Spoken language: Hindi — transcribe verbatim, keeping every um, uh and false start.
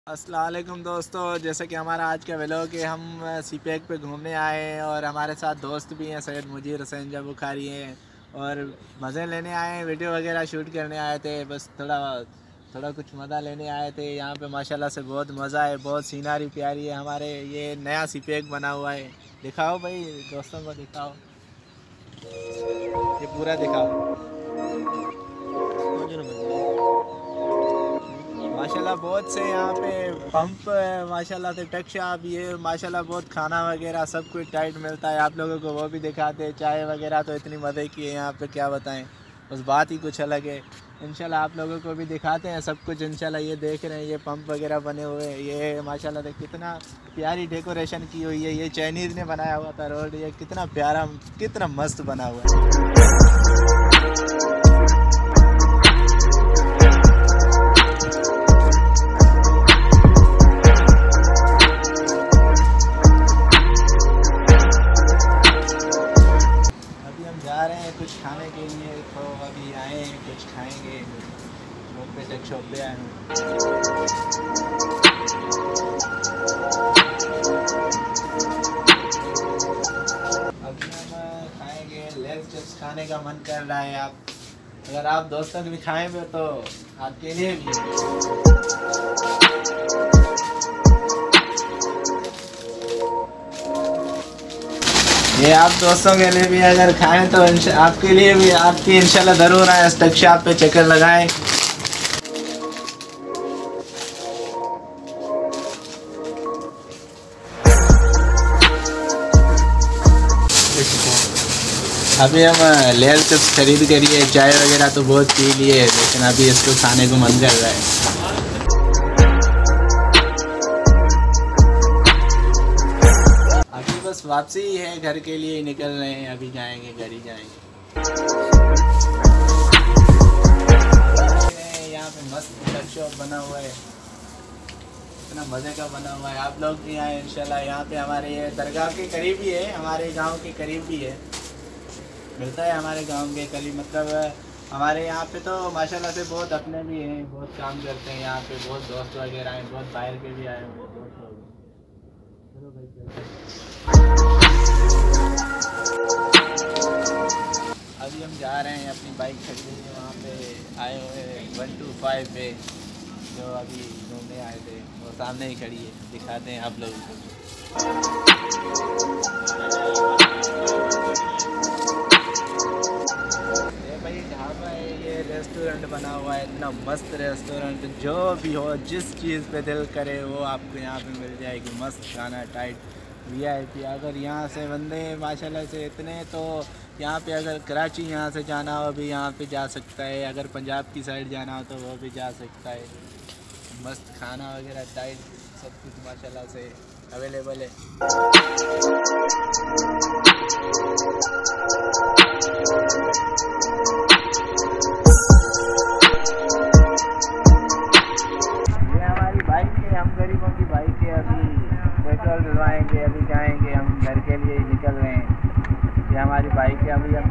अस्सलाम वालेकुम दोस्तों, जैसे कि हमारा आज का व्लॉग है। हम सी पैक पे घूमने आए हैं और हमारे साथ दोस्त भी हैं, सैयद मुजीर हुसैन जब बुखारी हैं और मज़े लेने आए हैं, वीडियो वगैरह शूट करने आए थे। बस थोड़ा थोड़ा कुछ मज़ा लेने आए थे। यहाँ पे माशाल्लाह से बहुत मज़ा है, बहुत सीनरी प्यारी है। हमारे ये नया सी पैक बना हुआ है, दिखाओ भाई, दोस्तों को दिखाओ, ये पूरा दिखाओ। माशाल्लाह बहुत से यहाँ पे पंप है, माशाल्लाह से टेक शॉप, ये माशाल्लाह बहुत खाना वगैरह सब कुछ टाइट मिलता है। आप लोगों को वो भी दिखाते हैं। चाय वगैरह तो इतनी मज़े की है यहाँ पे, क्या बताएं, बस बात ही कुछ अलग है। इंशाल्लाह आप लोगों को भी दिखाते हैं सब कुछ इंशाल्लाह। ये देख रहे हैं, ये पंप वगैरह बने हुए हैं, ये माशाल्लाह से कितना प्यारी डेकोरेशन की हुई है। ये चाइनीज़ ने बनाया हुआ था रोड, ये कितना प्यारा कितना मस्त बना हुआ है। जा रहे हैं कुछ खाने के लिए, तो अभी आए हैं कुछ खाएंगे। शॉप पे टेक शॉप पे आए हैं। अभी हम खाएंगे लेग चिप्स, खाने का मन कर रहा है। आप अगर आप दोस्तों भी खाएंगे तो आपके लिए भी। ये आप दोस्तों के लिए भी अगर खाएं तो आपके लिए भी, आपकी इंशाल्लाह ज़रूर आए, टेक शॉप पे चक्कर लगाएं। अभी हम लेयर चिप्स खरीद करिए, चाय वगैरह तो बहुत पी लिए, लेकिन अभी इसको खाने को मन कर रहा है। बस वापसी ही है, घर के लिए ही निकल रहे हैं। अभी जाएंगे, घर ही जाएंगे। यहाँ पे मस्त टेक शॉप बना हुआ है, इतना मज़े का बना हुआ है। आप लोग भी आए इंशाल्लाह। यहाँ पे हमारे ये दरगाह के करीब ही है, हमारे गांव के करीब भी है, मिलता है हमारे गांव के करीब। मतलब हमारे यहाँ पे तो माशाल्लाह से बहुत अपने भी हैं, बहुत काम करते हैं यहाँ पे, बहुत दोस्त वगैरह हैं, बहुत बाहर के भी आए हुए दोस्त लोग। चलो भाई चलते हैं। अभी हम जा रहे हैं अपनी बाइक खरीदने, वहाँ पे आए हुए वन टू फाइव पे, जो अभी घूमने आए थे, वो सामने ही खड़ी है, दिखाते हैं आप लोगों को। ये भाई ढाबा है, ये रेस्टोरेंट बना हुआ है, इतना मस्त रेस्टोरेंट, जो भी हो, जिस चीज़ पे दिल करे वो आपको यहाँ पे मिल जाएगी। मस्त खाना, टाइट वी आई पी। अगर यहाँ से बंदे माशाल्लाह से इतने, तो यहाँ पे अगर कराची यहाँ से जाना हो भी यहाँ पे जा सकता है, अगर पंजाब की साइड जाना हो तो वो भी जा सकता है। मस्त खाना वगैरह टाइट सब कुछ माशाल्लाह से अवेलेबल है। ये हमारी बाइक है, हम गरीबों की बाइक है। अभी पेट्रोल डलवाएंगे, अभी जाएंगे, हम घर के लिए निकल रहे हैं। ये हमारी बाइक है, अभी हम